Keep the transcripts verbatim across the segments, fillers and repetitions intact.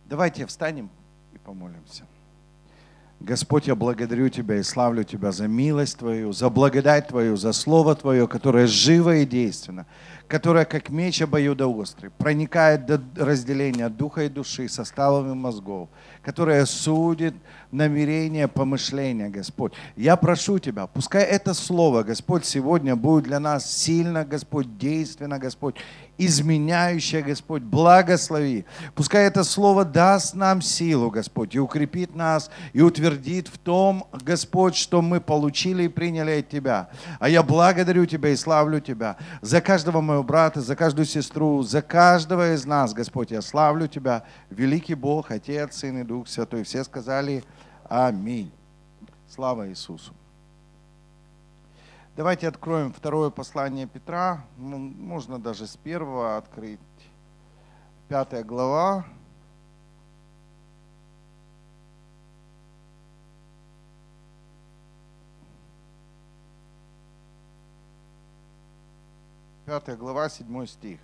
Давайте встанем и помолимся. Господь, я благодарю Тебя и славлю Тебя за милость Твою, за благодать Твою, за Слово Твое, которое живо и действенно, которое, как меч обоюдоострый, проникает до разделения духа и души, составов и мозгов, которое судит намерения, помышления, Господь. Я прошу Тебя, пускай это Слово, Господь, сегодня будет для нас сильно, Господь, действенно, Господь, изменяющее, Господь, благослови. Пускай это Слово даст нам силу, Господь, и укрепит нас, и утвердит в том, Господь, что мы получили и приняли от Тебя. А я благодарю Тебя и славлю Тебя за каждого моего брата, за каждую сестру, за каждого из нас, Господь, я славлю Тебя, великий Бог, Отец, Сын и Дух Святой. Все сказали аминь. Слава Иисусу. Давайте откроем второе послание Петра. Можно даже с первого открыть. Пятая глава. Пятая глава, седьмой стих.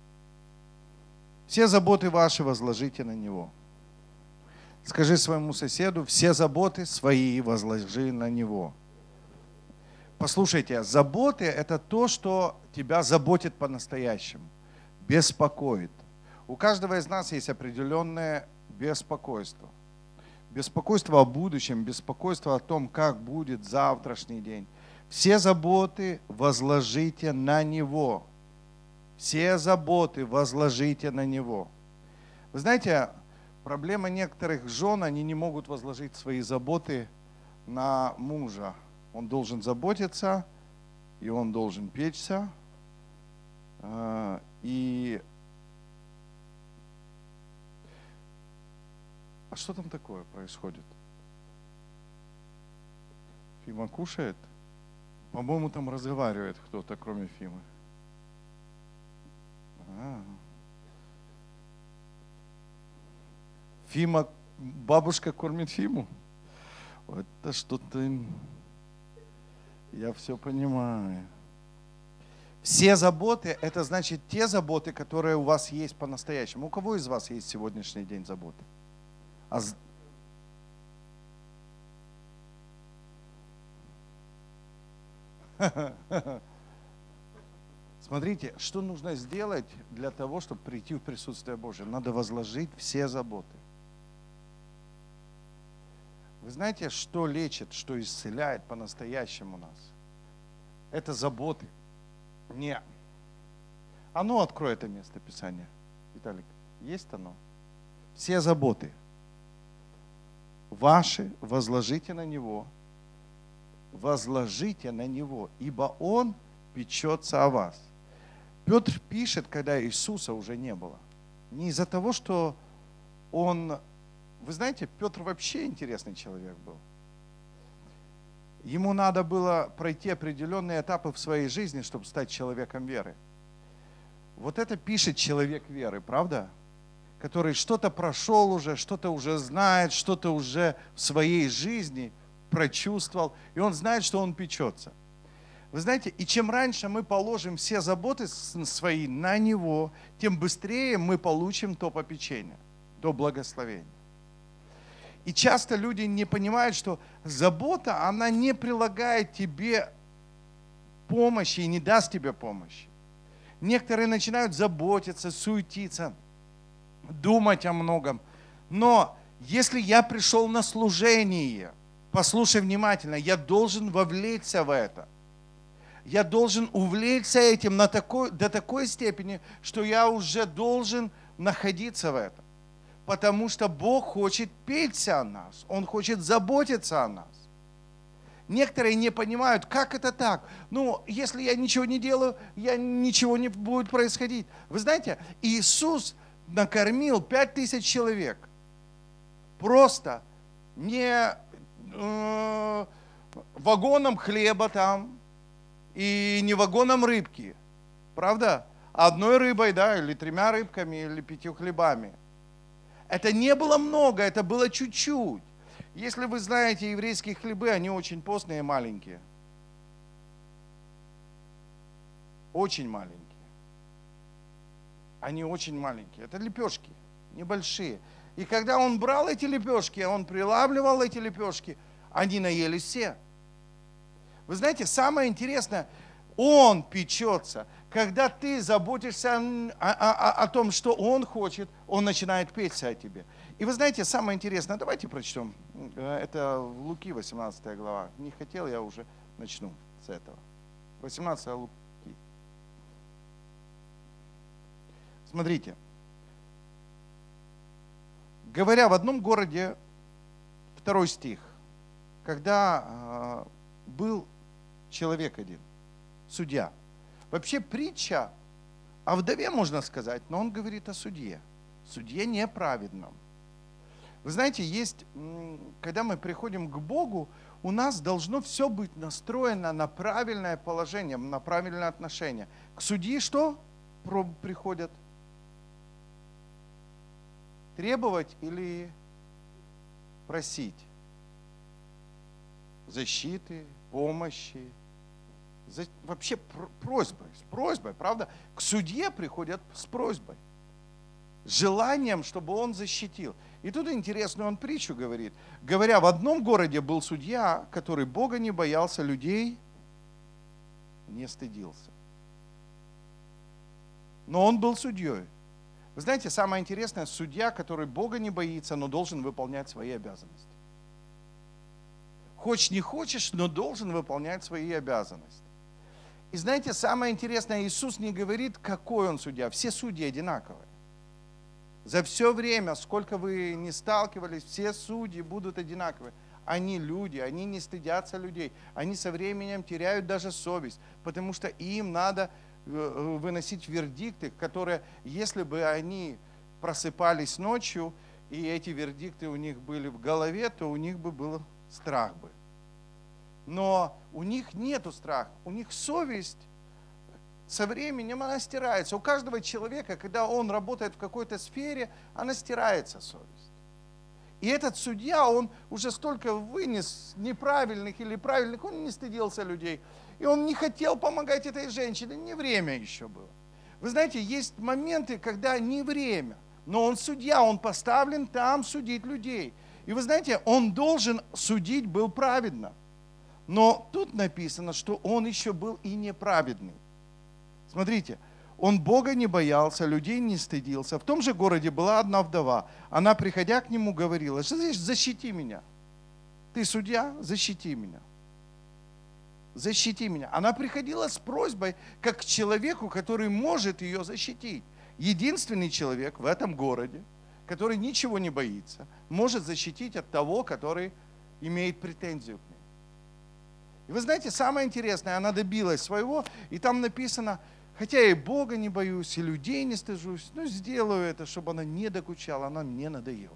Все заботы ваши возложите на Него. Скажи своему соседу, все заботы свои возложи на Него. Послушайте, заботы – это то, что тебя заботит по-настоящему, беспокоит. У каждого из нас есть определенное беспокойство. Беспокойство о будущем, беспокойство о том, как будет завтрашний день. Все заботы возложите на Него. Все заботы возложите на Него. Вы знаете, проблема некоторых жен, они не могут возложить свои заботы на мужа. Он должен заботиться, и он должен печься. И... А что там такое происходит? Фима кушает? По-моему, там разговаривает кто-то, кроме Фимы. А. Фима, бабушка кормит Фиму? Это что-то... Я все понимаю. Все заботы, это значит те заботы, которые у вас есть по-настоящему. У кого из вас есть сегодняшний день заботы? А... Смотрите, что нужно сделать для того, чтобы прийти в присутствие Божие? Надо возложить все заботы. Вы знаете, что лечит, что исцеляет по-настоящему нас? Это заботы. Не. А ну, открой это место Писания. Виталик, есть оно? Все заботы ваши возложите на Него. Возложите на Него, ибо Он печется о вас. Петр пишет, когда Иисуса уже не было. Не из-за того, что Он... Вы знаете, Петр вообще интересный человек был. Ему надо было пройти определенные этапы в своей жизни, чтобы стать человеком веры. Вот это пишет человек веры, правда? Который что-то прошел уже, что-то уже знает, что-то уже в своей жизни прочувствовал, и он знает, что он печется. Вы знаете, и чем раньше мы положим все заботы свои на Него, тем быстрее мы получим то попечение, то благословение. И часто люди не понимают, что забота, она не прилагает тебе помощи и не даст тебе помощи. Некоторые начинают заботиться, суетиться, думать о многом. Но если я пришел на служение, послушай внимательно, я должен вовлечься в это. Я должен увлечься этим на такой, до такой степени, что я уже должен находиться в этом. Потому что Бог хочет печься о нас. Он хочет заботиться о нас. Некоторые не понимают, как это так. Ну, если я ничего не делаю, я, ничего не будет происходить. Вы знаете, Иисус накормил пять тысяч человек. Просто не э, вагоном хлеба там и не вагоном рыбки. Правда? Одной рыбой, да, или тремя рыбками, или пятью хлебами. Это не было много, это было чуть-чуть. Если вы знаете еврейские хлебы, они очень постные и маленькие. Очень маленькие. Они очень маленькие. Это лепешки, небольшие. И когда он брал эти лепешки, он прилавливал эти лепешки, они наелись все. Вы знаете, самое интересное, он печется. Когда ты заботишься о, о, о том, что он хочет, он начинает печься о тебе. И вы знаете, самое интересное, давайте прочтем. Это в Луки, восемнадцатая глава. Не хотел, я уже начну с этого. восемнадцатая Луки. Смотрите. Говоря в одном городе, второй стих, когда э, был человек один, судья. Вообще притча о вдове, можно сказать, но он говорит о судье. Судье неправедном. Вы знаете, есть, когда мы приходим к Богу, у нас должно все быть настроено на правильное положение, на правильное отношение. К судьи что приходят? Требовать или просить? Защиты, помощи. За, вообще просьбой, с просьбой, правда? К судье приходят с просьбой. С желанием, чтобы он защитил. И тут интересную он притчу говорит. Говоря, в одном городе был судья, который Бога не боялся, людей не стыдился. Но он был судьей. Вы знаете, самое интересное, судья, который Бога не боится, но должен выполнять свои обязанности. Хочешь не хочешь, но должен выполнять свои обязанности. И знаете, самое интересное, Иисус не говорит, какой он судья. Все судьи одинаковые. За все время, сколько вы не сталкивались, все судьи будут одинаковые. Они люди, они не стыдятся людей. Они со временем теряют даже совесть, потому что им надо выносить вердикты, которые, если бы они просыпались ночью, и эти вердикты у них были в голове, то у них бы был страх бы. Но у них нету страха, у них совесть со временем она стирается. У каждого человека, когда он работает в какой-то сфере, она стирается совесть. И этот судья, он уже столько вынес неправильных или правильных, он не стыдился людей. И он не хотел помогать этой женщине, не время еще было. Вы знаете, есть моменты, когда не время, но он судья, он поставлен там судить людей. И вы знаете, он должен судить был праведно. Но тут написано, что он еще был и неправедный. Смотрите, он Бога не боялся, людей не стыдился. В том же городе была одна вдова. Она, приходя к нему, говорила: защити меня. Ты судья, защити меня. Защити меня. Она приходила с просьбой, как к человеку, который может ее защитить. Единственный человек в этом городе, который ничего не боится, может защитить от того, который имеет претензию к ней. И вы знаете, самое интересное, она добилась своего, и там написано: хотя я и Бога не боюсь, и людей не стыжусь, но сделаю это, чтобы она не докучала, она мне надоела.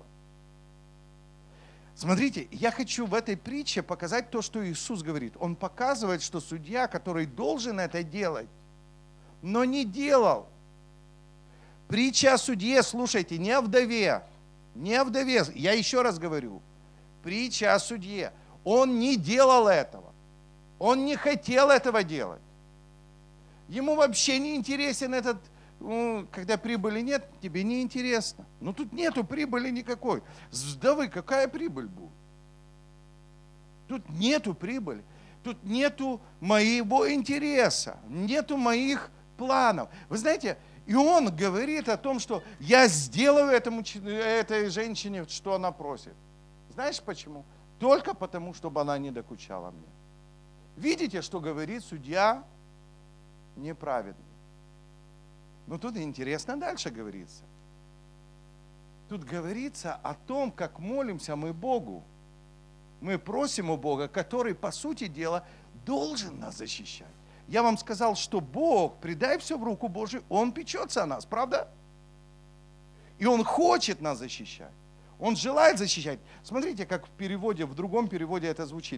Смотрите, я хочу в этой притче показать то, что Иисус говорит. Он показывает, что судья, который должен это делать, но не делал. Притча о судье, слушайте, не о вдове, не о вдове, я еще раз говорю, притча о судье. Он не делал этого, он не хотел этого делать. Ему вообще не интересен этот, ну, когда прибыли нет, тебе не интересно. Но тут нету прибыли никакой. С вдовы какая прибыль будет? Тут нету прибыли. Тут нету моего интереса, нету моих планов. Вы знаете, и он говорит о том, что я сделаю этому, этой женщине, что она просит. Знаешь почему? Только потому, чтобы она не докучала мне. Видите, что говорит судья неправедный. Но тут интересно дальше говорится. Тут говорится о том, как молимся мы Богу. Мы просим у Бога, который, по сути дела, должен нас защищать. Я вам сказал, что Бог, предай все в руку Божию, Он печется о нас, правда? И Он хочет нас защищать. Он желает защищать. Смотрите, как в переводе, в другом переводе это звучит.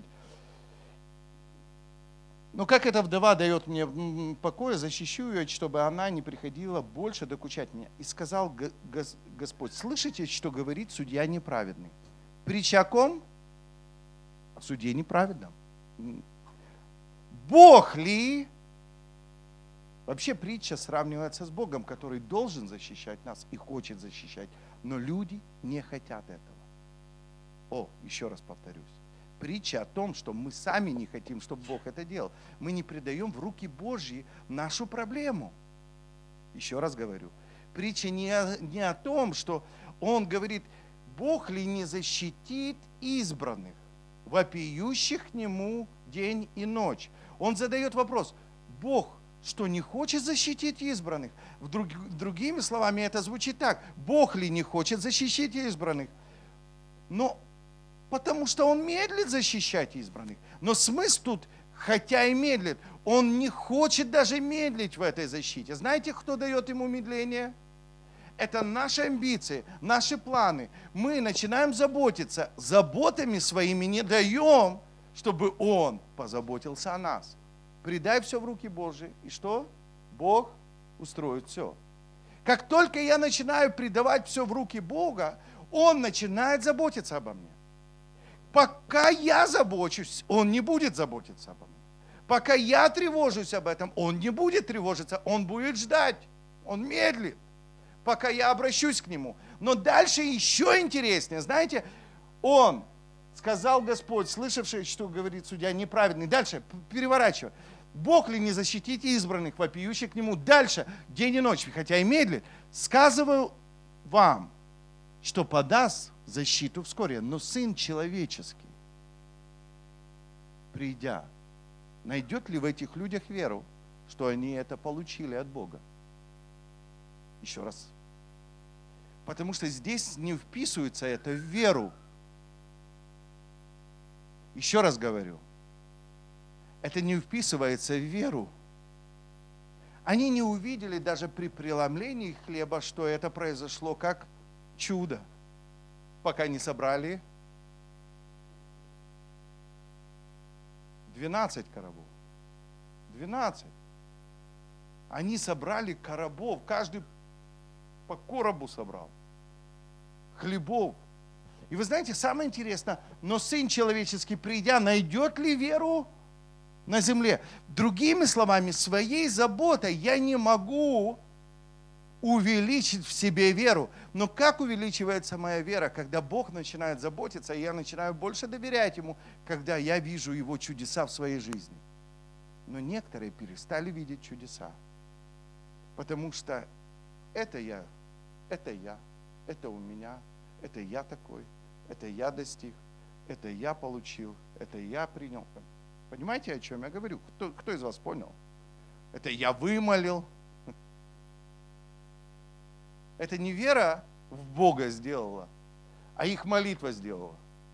Но как эта вдова дает мне покой, защищу ее, чтобы она не приходила больше докучать меня. И сказал Господь: слышите, что говорит судья неправедный? Притча о ком? О судье неправедном. Бог ли? Вообще притча сравнивается с Богом, который должен защищать нас и хочет защищать. Но люди не хотят этого. О, еще раз повторюсь. Притча о том, что мы сами не хотим, чтобы Бог это делал. Мы не предаем в руки Божьи нашу проблему. Еще раз говорю. Притча не о, не о том, что он говорит, Бог ли не защитит избранных, вопиющих к Нему день и ночь. Он задает вопрос, Бог что, не хочет защитить избранных? Вдруг, другими словами, это звучит так, Бог ли не хочет защитить избранных? Но потому что Он медлит защищать избранных. Но смысл тут, хотя и медлит, Он не хочет даже медлить в этой защите. Знаете, кто дает Ему медление? Это наши амбиции, наши планы. Мы начинаем заботиться. Заботами своими не даем, чтобы Он позаботился о нас. Предай все в руки Божьи. И что? Бог устроит все. Как только я начинаю предавать все в руки Бога, Он начинает заботиться обо мне. Пока я забочусь, Он не будет заботиться обо мне. Пока я тревожусь об этом, Он не будет тревожиться, Он будет ждать, Он медлит, пока я обращусь к Нему. Но дальше еще интереснее, знаете, Он, сказал Господь, слышавший, что говорит судья, неправедный. Дальше, переворачивай. Бог ли не защитит избранных, вопиющих к Нему? Дальше, день и ночь, хотя и медлит. Сказываю вам, что подаст защиту вскоре, но Сын Человеческий, придя, найдет ли в этих людях веру, что они это получили от Бога? Еще раз. Потому что здесь не вписывается это в веру. Еще раз говорю. Это не вписывается в веру. Они не увидели даже при преломлении хлеба, что это произошло как чудо, пока не собрали двенадцать коробов. двенадцать. Они собрали коробов, каждый по коробу собрал. Хлебов. И вы знаете, самое интересное, но Сын Человеческий, придя, найдет ли веру на земле? Другими словами, своей заботой я не могу увеличить в себе веру. Но как увеличивается моя вера, когда Бог начинает заботиться, и я начинаю больше доверять Ему, когда я вижу Его чудеса в своей жизни? Но некоторые перестали видеть чудеса, потому что это я, это я, это у меня, это я такой, это я достиг, это я получил, это я принял. Понимаете, о чем я говорю? Кто, кто из вас понял? Это я вымолил. Это не вера в Бога сделала, а их молитва сделала.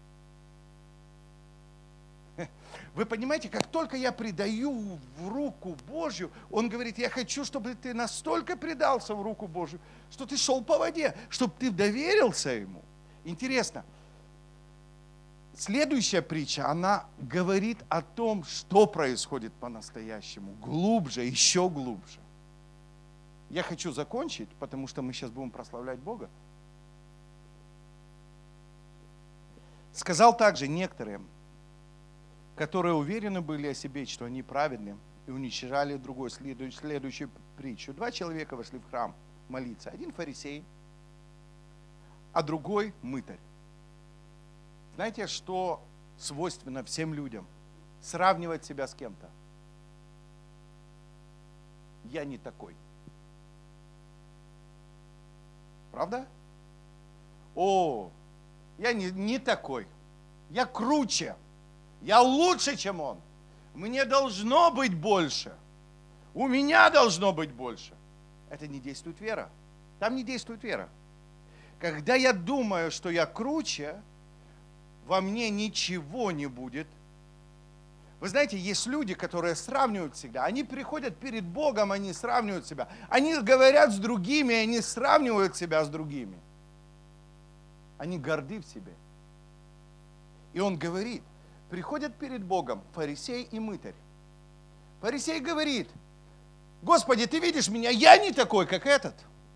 Вы понимаете, как только я предаю в руку Божью, Он говорит, я хочу, чтобы ты настолько предался в руку Божью, что ты шел по воде, чтобы ты доверился Ему. Интересно. Следующая притча, она говорит о том, что происходит по-настоящему, глубже, еще глубже. Я хочу закончить, потому что мы сейчас будем прославлять Бога. Сказал также некоторым, которые уверены были о себе, что они праведны, и уничижали другой, следующую, следующую притчу. Два человека вошли в храм молиться. Один фарисей, а другой мытарь. Знаете, что свойственно всем людям? Сравнивать себя с кем-то. Я не такой. Правда? О, я не, не такой. Я круче. Я лучше, чем он. Мне должно быть больше. У меня должно быть больше. Это не действует вера. Там не действует вера. Когда я думаю, что я круче, во мне ничего не будет. Вы знаете, есть люди, которые сравнивают всегда. Они приходят перед Богом, они сравнивают себя. Они говорят с другими, они сравнивают себя с другими. Они горды в себе. И он говорит, приходят перед Богом фарисей и мытарь. Фарисей говорит, Господи, ты видишь меня, я не такой, как этот.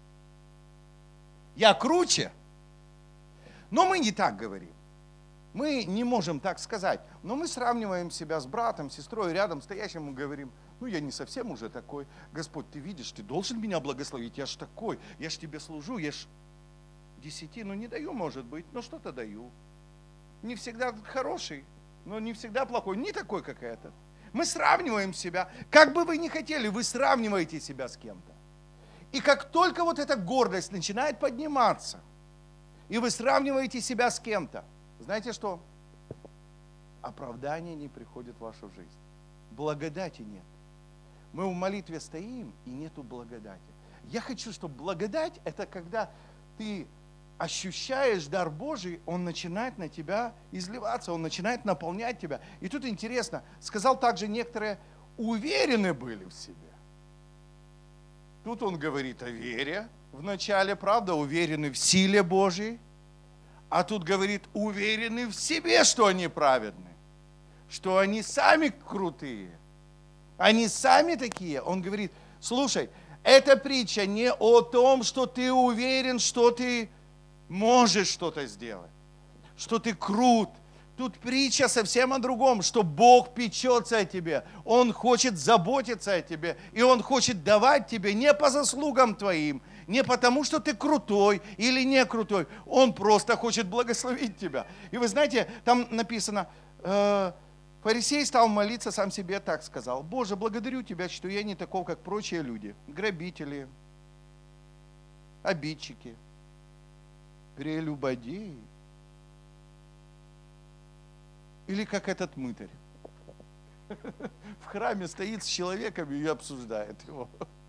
Я круче. Но мы не так говорим. Мы не можем так сказать, но мы сравниваем себя с братом, сестрой, рядом стоящим, и говорим, ну я не совсем уже такой. Господь, ты видишь, ты должен меня благословить, я ж такой, я ж тебе служу, я ж... десятину не даю, может быть, но что-то даю. Не всегда хороший, но не всегда плохой, не такой, как этот. Мы сравниваем себя. Как бы вы ни хотели, вы сравниваете себя с кем-то. И как только вот эта гордость начинает подниматься, и вы сравниваете себя с кем-то, знаете что? Оправдание не приходит в вашу жизнь. Благодати нет. Мы в молитве стоим, и нету благодати. Я хочу, чтобы благодать, это когда ты ощущаешь дар Божий, он начинает на тебя изливаться, он начинает наполнять тебя. И тут интересно, сказал также, некоторые уверены были в себе. Тут он говорит о вере в начале, правда, уверены в силе Божьей. А тут говорит, уверены в себе, что они праведны, что они сами крутые, они сами такие. Он говорит, слушай, эта притча не о том, что ты уверен, что ты можешь что-то сделать, что ты крут. Тут притча совсем о другом, что Бог печется о тебе, Он хочет заботиться о тебе, и Он хочет давать тебе не по заслугам твоим, не потому, что ты крутой или не крутой, Он просто хочет благословить тебя. И вы знаете, там написано, э, фарисей стал молиться сам себе, так сказал, Боже, благодарю Тебя, что я не таков, как прочие люди, грабители, обидчики, прелюбодеи. Или как этот мытарь. В храме стоит с человеком и обсуждает его.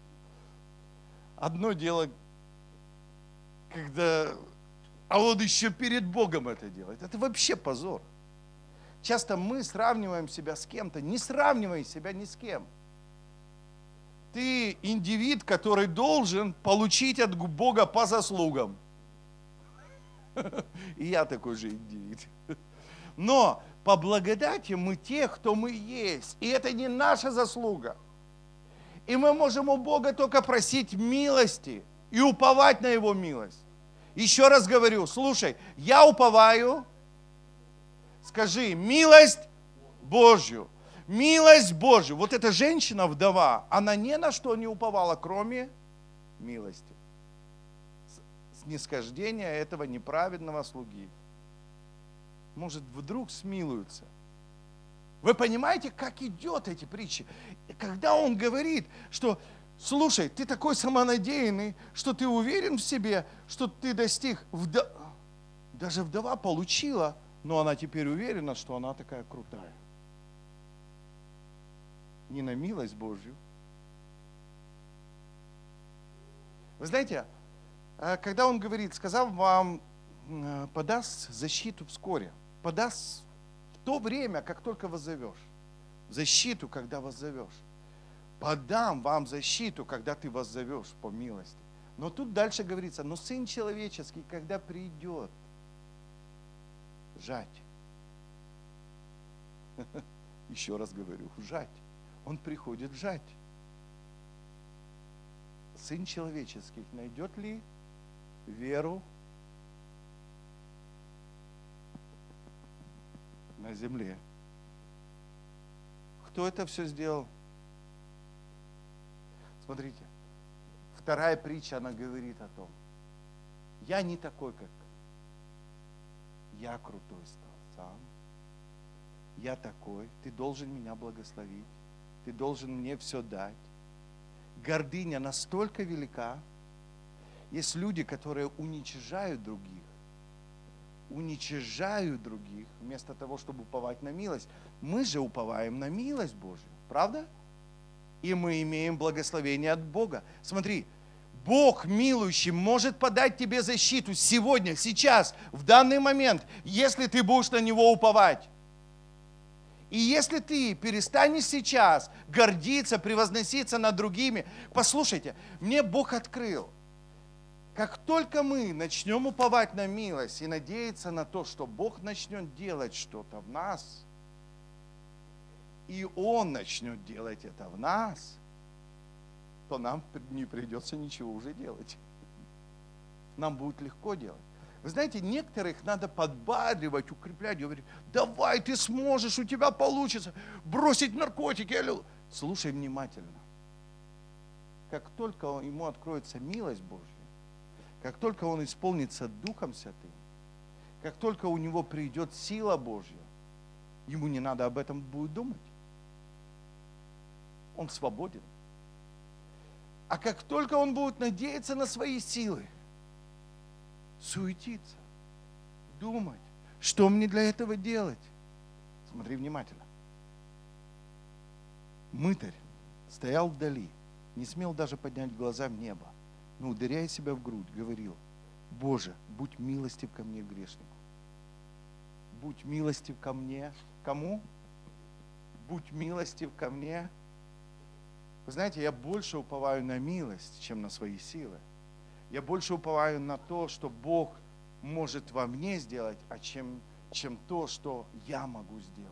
Одно дело, когда... А он еще перед Богом это делает. Это вообще позор. Часто мы сравниваем себя с кем-то. Не сравнивай себя ни с кем. Ты индивид, который должен получить от Бога по заслугам. И я такой же индивид. Но по благодати мы те, кто мы есть. И это не наша заслуга. И мы можем у Бога только просить милости и уповать на Его милость. Еще раз говорю, слушай, я уповаю, скажи, милость Божью. Милость Божью. Вот эта женщина-вдова, она ни на что не уповала, кроме милости. Снисхождения этого неправедного слуги. Может, вдруг смилуются. Вы понимаете, как идет эти притчи? Когда он говорит, что, слушай, ты такой самонадеянный, что ты уверен в себе, что ты достиг. Вдо... Даже вдова получила, но она теперь уверена, что она такая крутая. Не на милость Божью. Вы знаете, когда он говорит, сказав вам, подаст защиту вскоре, подаст в то время, как только воззовешь. Защиту, когда воззовешь. Подам вам защиту, когда ты воззовешь по милости. Но тут дальше говорится, но Сын Человеческий, когда придет, жать. Еще раз говорю, жать. Он приходит жать. Сын Человеческий найдет ли веру на земле? Кто это все сделал? Смотрите, вторая притча, она говорит о том, я не такой, как я крутой стал сам. Я такой, ты должен меня благословить, ты должен мне все дать. Гордыня настолько велика. Есть люди, которые уничижают других, уничижают других, вместо того, чтобы уповать на милость. Мы же уповаем на милость Божью, правда? И мы имеем благословение от Бога. Смотри, Бог милующий может подать тебе защиту сегодня, сейчас, в данный момент, если ты будешь на Него уповать. И если ты перестанешь сейчас гордиться, превозноситься над другими, послушайте, мне Бог открыл, как только мы начнем уповать на милость и надеяться на то, что Бог начнет делать что-то в нас, и Он начнет делать это в нас, то нам не придется ничего уже делать. Нам будет легко делать. Вы знаете, некоторых надо подбадривать, укреплять, говорить, давай, ты сможешь, у тебя получится бросить наркотики. Слушай внимательно. Как только ему откроется милость Божья, как только он исполнится Духом Святым, как только у него придет сила Божья, ему не надо об этом будет думать. Он свободен. А как только он будет надеяться на свои силы, суетиться, думать, что мне для этого делать? Смотри внимательно. Мытарь стоял вдали, не смел даже поднять глаза в небо, но, ударяя себя в грудь, говорил: Боже, будь милостив ко мне, грешнику. Будь милостив ко мне. Кому? Будь милостив ко мне. Вы знаете, я больше уповаю на милость, чем на свои силы. Я больше уповаю на то, что Бог может во мне сделать, а чем, чем то, что я могу сделать.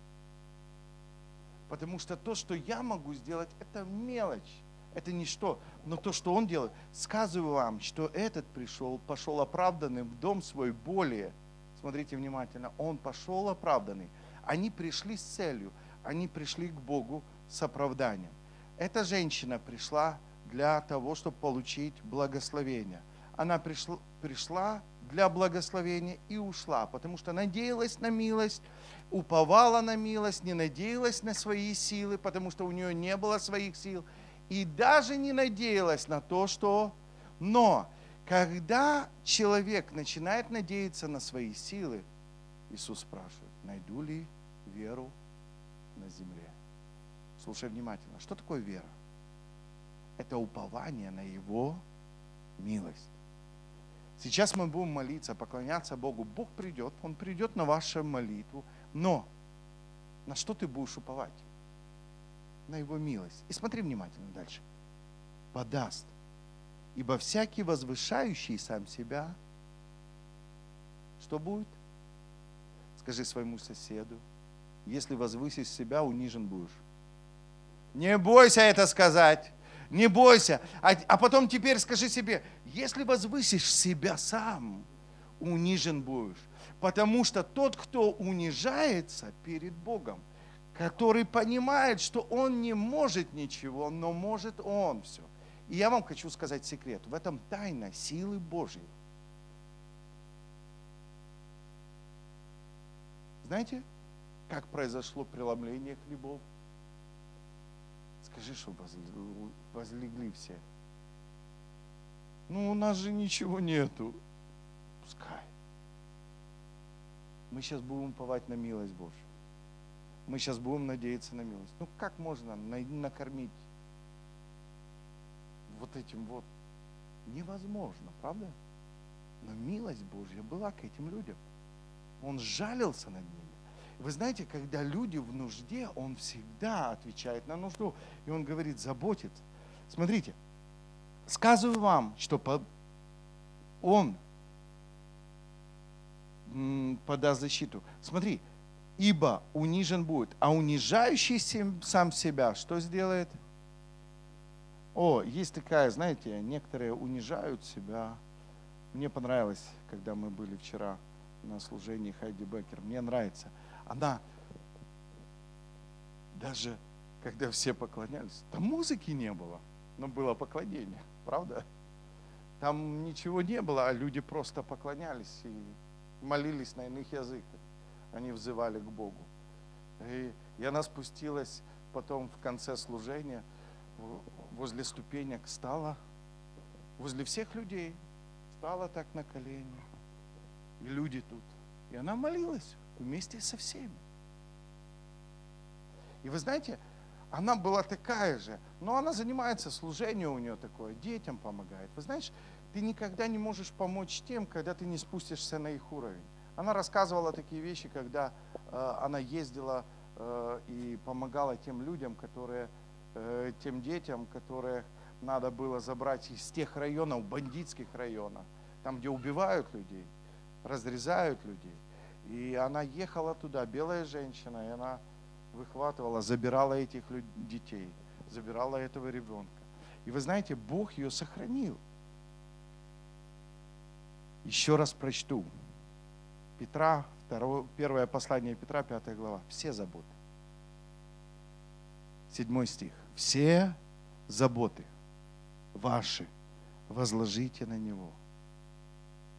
Потому что то, что я могу сделать, это мелочь, это ничто. Но то, что Он делает, сказываю вам, что этот пришел, пошел оправданным в дом свой более. Смотрите внимательно, он пошел оправданный. Они пришли с целью, они пришли к Богу с оправданием. Эта женщина пришла для того, чтобы получить благословение. Она пришла, пришла для благословения и ушла, потому что надеялась на милость, уповала на милость, не надеялась на свои силы, потому что у нее не было своих сил, и даже не надеялась на то, что... Но когда человек начинает надеяться на свои силы, Иисус спрашивает: найду ли веру на земле? Слушай внимательно, что такое вера? Это упование на Его милость. Сейчас мы будем молиться, поклоняться Богу. Бог придет, Он придет на вашу молитву. Но на что ты будешь уповать? На Его милость. И смотри внимательно дальше. Подаст. Ибо всякий возвышающий сам себя, что будет? Скажи своему соседу: если возвысишь себя, унижен будешь. Не бойся это сказать. Не бойся. А, а потом теперь скажи себе: если возвысишь себя сам, унижен будешь. Потому что тот, кто унижается перед Богом, который понимает, что он не может ничего, но может он все. И я вам хочу сказать секрет. В этом тайна силы Божьей. Знаете, как произошло преломление хлебов? Скажи, что возлегли все. Ну, у нас же ничего нету. Пускай. Мы сейчас будем уповать на милость Божью. Мы сейчас будем надеяться на милость. Ну, как можно накормить вот этим вот? Невозможно, правда? Но милость Божья была к этим людям. Он жалился над ними. Вы знаете, когда люди в нужде, Он всегда отвечает на нужду. И Он говорит: заботиться. Смотрите, сказываю вам, что Он подаст защиту. Смотри, ибо унижен будет, а унижающий сам себя что сделает? О, есть такая, знаете, некоторые унижают себя. Мне понравилось, когда мы были вчера на служении Хайди Беккер. Мне нравится. Она, даже когда все поклонялись, там музыки не было, но было поклонение, правда? Там ничего не было, а люди просто поклонялись и молились на иных языках. Они взывали к Богу. И, и она спустилась потом в конце служения, возле ступенек стала, возле всех людей, стала так на колени. И люди тут. И она молилась вместе со всеми. И вы знаете, она была такая же, но она занимается, служение у нее такое, детям помогает. Вы знаешь, ты никогда не можешь помочь тем, когда ты не спустишься на их уровень. Она рассказывала такие вещи, когда э, она ездила э, и помогала тем людям, которые, э, тем детям, которых надо было забрать из тех районов, бандитских районов, там, где убивают людей, разрезают людей. И она ехала туда, белая женщина, и она выхватывала, забирала этих детей, забирала этого ребенка. И вы знаете, Бог ее сохранил. Еще раз прочту. Петра, второе, первое послание Петра, пятая глава. Все заботы. Седьмой стих. Все заботы ваши возложите на Него.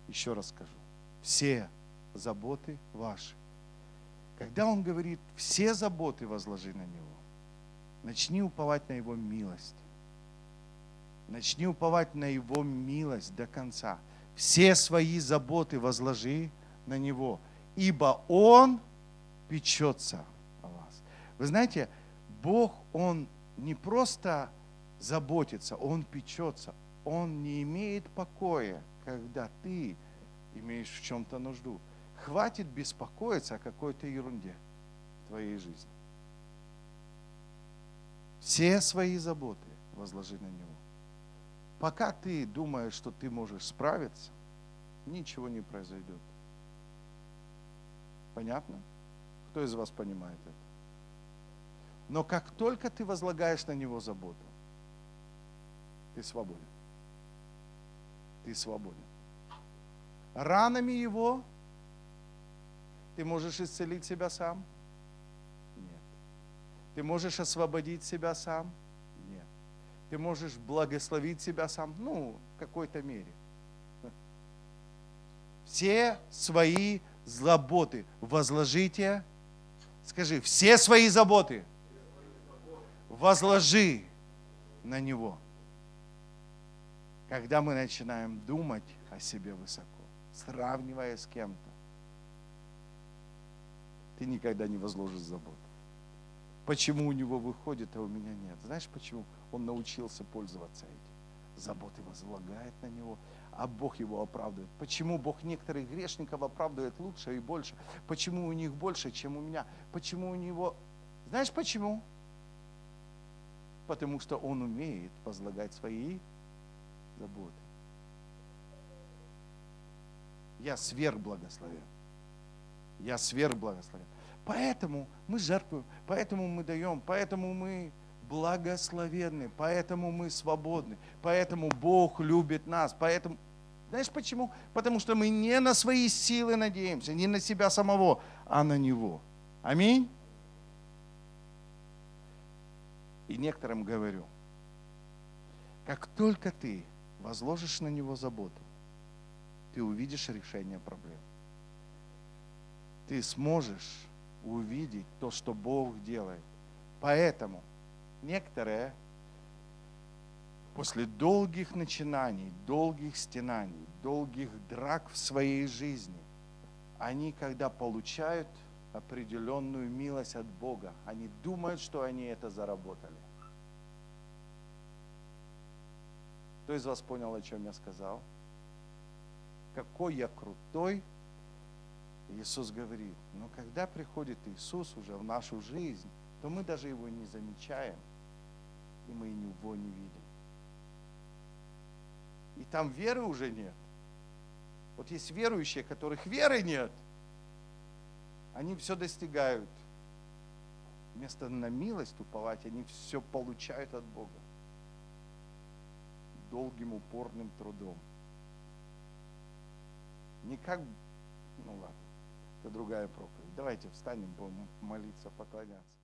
Еще раз скажу. Все заботы ваши. Когда он говорит, все заботы возложи на него, начни уповать на его милость. Начни уповать на его милость до конца. Все свои заботы возложи на него, ибо он печется о вас. Вы знаете, Бог, Он не просто заботится, Он печется. Он не имеет покоя, когда ты имеешь в чем-то нужду. Хватит беспокоиться о какой-то ерунде в твоей жизни. Все свои заботы возложи на Него. Пока ты думаешь, что ты можешь справиться, ничего не произойдет. Понятно? Кто из вас понимает это? Но как только ты возлагаешь на Него заботу, ты свободен. Ты свободен. Ранами Его ты можешь исцелить себя сам? Нет. Ты можешь освободить себя сам? Нет. Ты можешь благословить себя сам? Ну, в какой-то мере. Все свои заботы возложите. Скажи, все свои заботы возложи на Него. Когда мы начинаем думать о себе высоко, сравнивая с кем-то, ты никогда не возложишь заботу. Почему у него выходит, а у меня нет? Знаешь почему? Он научился пользоваться этим. Заботы возлагает на него, а Бог его оправдывает. Почему Бог некоторых грешников оправдывает лучше и больше? Почему у них больше, чем у меня? Почему у него... Знаешь почему? Потому что он умеет возлагать свои заботы. Я сверхблагословен. Я сверхблагословен. Поэтому мы жертвуем, поэтому мы даем, поэтому мы благословенны, поэтому мы свободны, поэтому Бог любит нас, поэтому... Знаешь почему? Потому что мы не на свои силы надеемся, не на себя самого, а на Него. Аминь. И некоторым говорю, как только ты возложишь на Него заботу, ты увидишь решение проблем. Ты сможешь увидеть то, что Бог делает. Поэтому некоторые после долгих начинаний, долгих стенаний, долгих драк в своей жизни, они, когда получают определенную милость от Бога, они думают, что они это заработали. Кто из вас понял, о чем я сказал? Какой я крутой. Иисус говорит, но когда приходит Иисус уже в нашу жизнь, то мы даже Его не замечаем, и мы Его не видим. И там веры уже нет. Вот есть верующие, которых веры нет, они все достигают. Вместо на милость уповать, они все получают от Бога. Долгим, упорным трудом. Не как, ну ладно. Это другая проповедь. Давайте встанем, будем молиться, поклоняться.